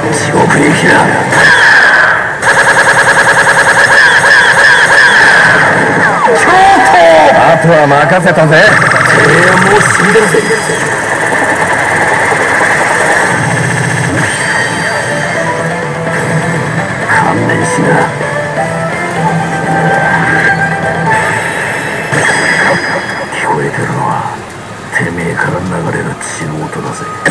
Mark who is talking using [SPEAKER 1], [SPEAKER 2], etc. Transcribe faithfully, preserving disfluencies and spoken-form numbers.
[SPEAKER 1] 地獄行きだ。京都。あとは任せたぜ。てめえはもう死んでるぜ。観念しな。聞こえてるのはてめえから流れる血の音だぜ。